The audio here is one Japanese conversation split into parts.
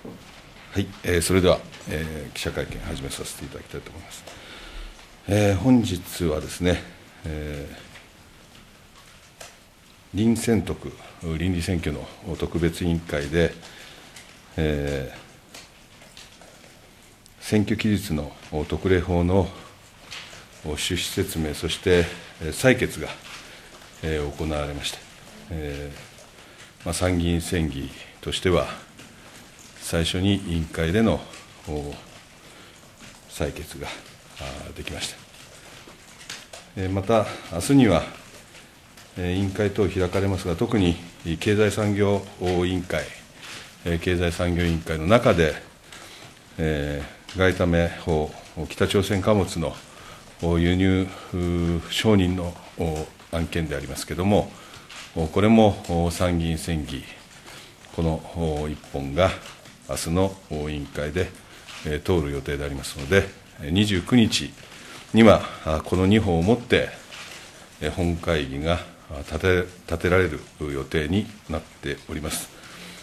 はい、それでは、記者会見を始めさせていただきたいと思います。本日はですね、臨選特倫理選挙の特別委員会で、選挙期日の特例法の趣旨説明、そして採決が行われました。参議院選議としては、最初に委員会での採決ができました。また、明日には委員会等開かれますが、特に経済産業委員会、経済産業委員会の中で、外為法、北朝鮮貨物の輸入承認の案件でありますけれども、これも参議院選議、この一本が明日の委員会で通る予定でありますので、29日にはこの2本をもって本会議が立てられる予定になっております。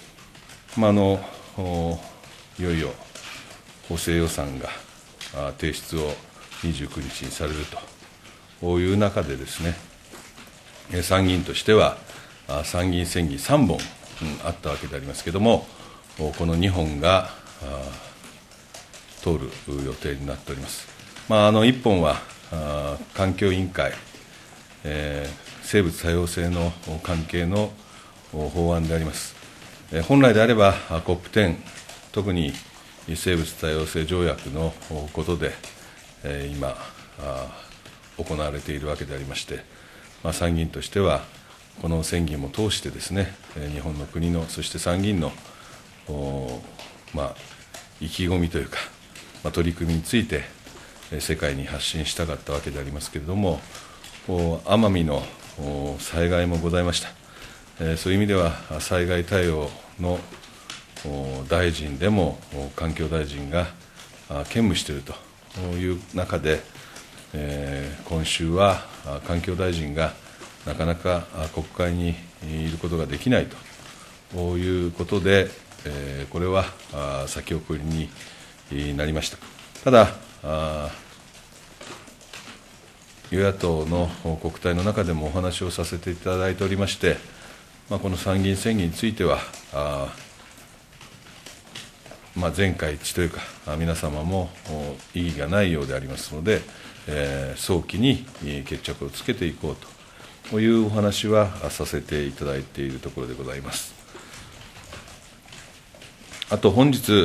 いよいよ補正予算が提出を29日にされるという中でですね、参議院としては参議院選議3本あったわけでありますけれども、この2本が通る予定になっております。1本は環境委員会、生物多様性の関係の法案であります。本来であれば COP10、特に生物多様性条約のことで今行われているわけでありまして、参議院としてはこの宣言も通してですね、日本の国の、そして参議院の意気込みというか、取り組みについて世界に発信したかったわけでありますけれども、奄美の災害もございました。そういう意味では災害対応の大臣でも環境大臣が兼務しているという中で、今週は環境大臣がなかなか国会にいることができないということで、これは先送りになりました。ただ、与野党の国対の中でもお話をさせていただいておりまして、この参議院選議については、全会一致というか、皆様も異議がないようでありますので、早期に決着をつけていこうというお話はさせていただいているところでございます。あと本日、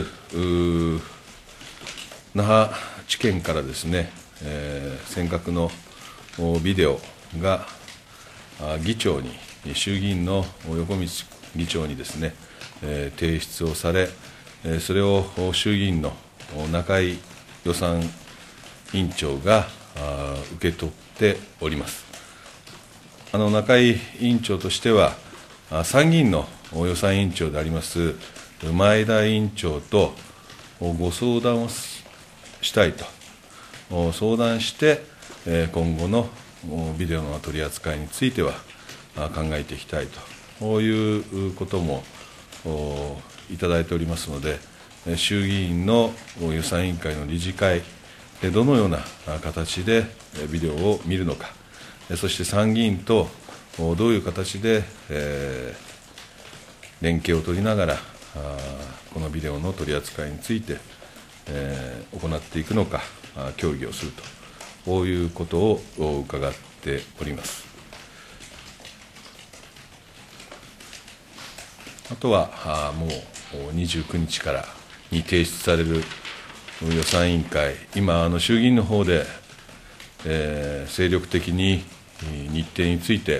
那覇地検からですね、尖閣のビデオが議長に、衆議院の横道議長にですね、提出をされ、それを衆議院の中井予算委員長が受け取っております。中井委員長としては、参議院の予算委員長であります前田委員長とご相談をしたいと、相談して、今後のビデオの取り扱いについては考えていきたいということもいただいておりますので、衆議院の予算委員会の理事会でどのような形でビデオを見るのか、そして参議院とどういう形で連携を取りながら、このビデオの取り扱いについて行っていくのか、協議をするということを伺っております。あとはもう29日からに提出される予算委員会、今、衆議院の方で、精力的に日程について、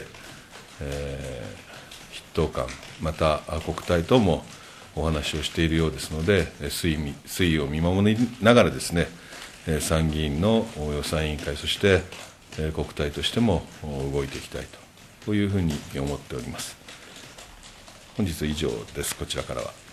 筆頭官、また国対ともお話をしているようですので、推移を見守りながらですね、参議院の予算委員会、そして国対としても動いていきたいというふうに思っております。本日以上です、こちらからは。